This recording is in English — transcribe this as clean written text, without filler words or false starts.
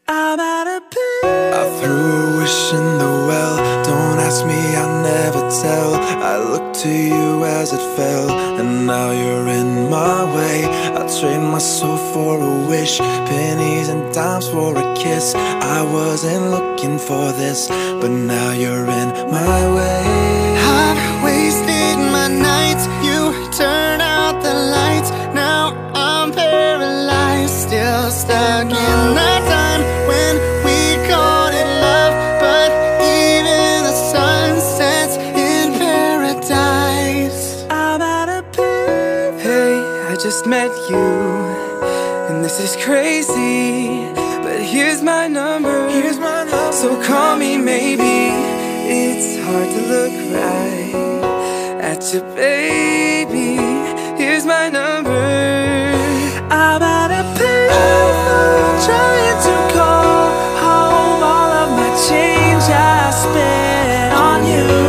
I'm out of pee. I threw a wish in the well. Don't ask me, I'll never tell. I looked to you as it fell, and now you're in my way. I trade my soul for a wish, pennies and dimes for a kiss. I wasn't looking for this, but now you're in my way. I've wasted my nights, you turn out the lights. Now I'm paralyzed, still stuck in that time when we called it love. But even the sun sets in paradise. I'm out of pee. Hey, I just met you, and this is crazy, but here's my number. So call me maybe. It's hard to look right at your baby. Here's my number. I'm out of pee. Trying to call home all of my change I spent on you.